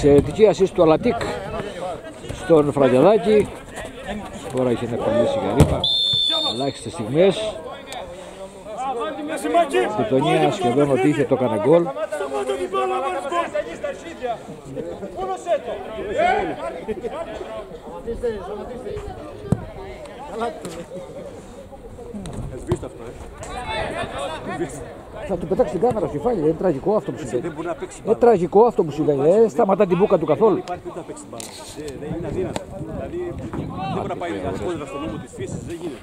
Εξαιρετική assist του Αλατίκ στον Φραγκιαδάκη. Τώρα είχε να κολλήσει η Γαρύπα. Ελάχιστες στιγμές. Γειτονία σχεδόν ότι είχε το έκανε γκολ. Θα του πετάξει την κάμερα στο κεφάλι, είναι τραγικό αυτό που συμβαίνει. Είναι τραγικό αυτό που συμβαίνει, δεν σταματά την μπούκα του καθόλου. Δεν υπάρχει ούτε να παίξει μπάλα. Δεν είναι αδύνατο. Δηλαδή δεν μπορεί να πάει κόντρα στον νόμο της φύσης, δεν γίνεται.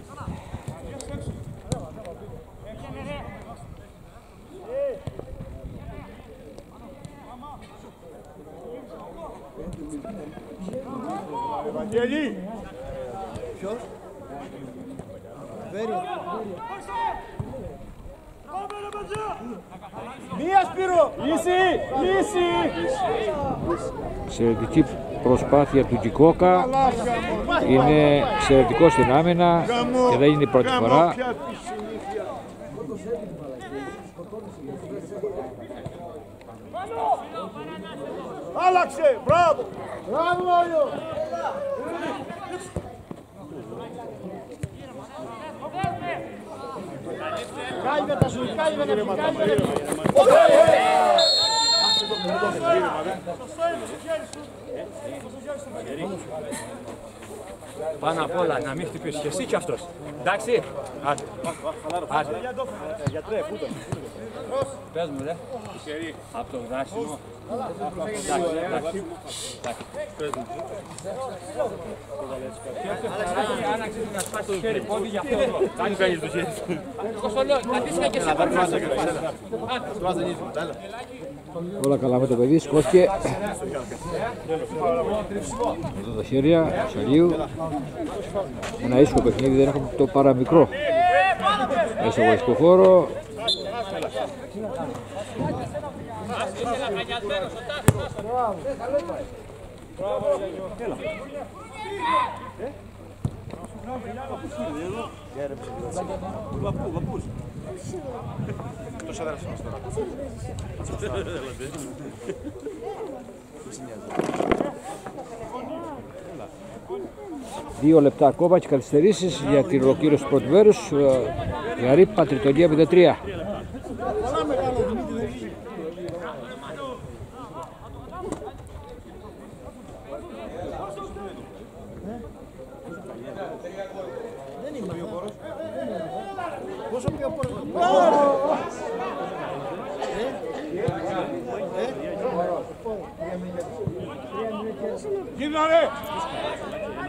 Ευαγγέλη! Ποιος? Μία Σπύρο! Λύση! Εξαιρετική προσπάθεια του Κικόκα. Είναι εξαιρετικό στην άμυνα και δεν είναι η πρώτη φορά. Άλλαξε! Μπράβο! Μπράβο Μάριο! Κάλυβε τα σου, κάλυβε. Πάνω απ' όλα να μην χτυπήσεις και εσύ κι αυτός. Εντάξει. Άντε. Άντε. Γιατρέ, πού το. Πες μου ρε. Από το δράσιμο. Εντάξει. Πες μου. Αν αξίζει να σπάσεις το χέρι πόδι για αυτό εδώ. Αν κάνεις το χέρι. Εγώ στο λέω, καθίσαι και εσύ παρκάσαι. Όλα καλά με το παιδί, σκόθηκε. Εδώ τα χέρια, Σαλίου. Ένα ήσυχο παιχνίδι, δεν έχουμε το παραμικρό. Μέσα στο αγωνιστικό χώρο. Βαπούς. Τόσο αδέρφος μας τώρα. 2 λεπτά ακόμα και καθυστερήσεις για την ολοκλήρωση του πρώτου μέρους. Γαρύπα, Τριτονία 0-3. Γύρναρε!